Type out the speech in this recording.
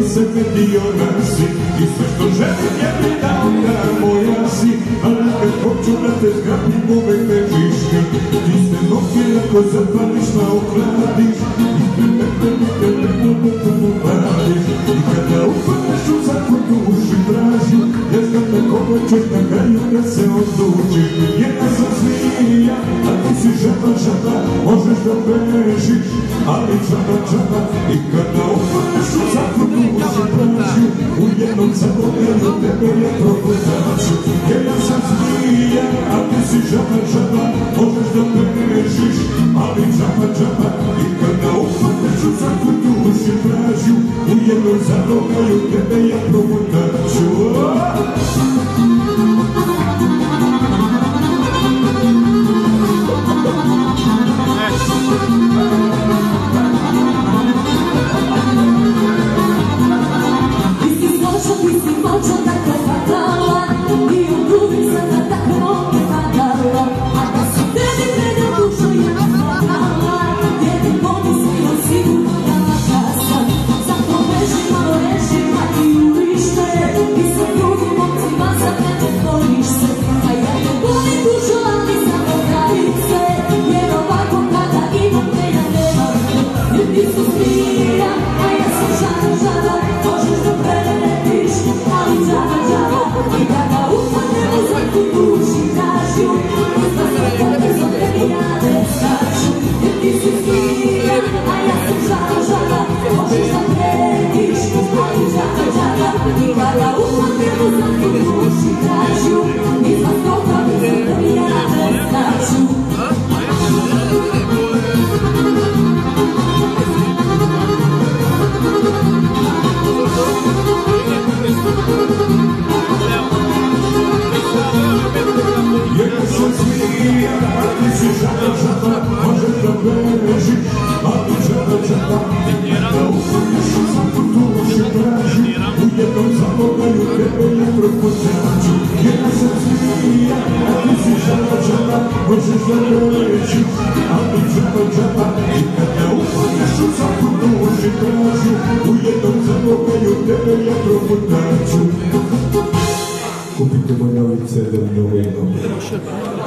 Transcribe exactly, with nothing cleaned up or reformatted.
sebe dio nasi i sve što želim je mi dao da moja si, ali kad hoću da te zgrabim uvek me žišni, ti ste noge ako zapališ na okladiš i te tebe nikad ne radiš i kada upadneš u zakon duši traži, jer znam da koga ćeš na kraju da se odlučiš, jer ja sam zmija, a ti si žaba žaba, možeš da bežiš, ali džaba džaba i kada upadneš u zakon duši traži, u jednom zaboravlju tebe je probudaću, jer ja sam zmija, a ti si žaba žaba, možeš da bežiš, ali džaba džaba i kada upadneš u zakon duši traži, u jednom zaboravlju tebe je probudaću. Kupite moje novice da mi ne uvijek.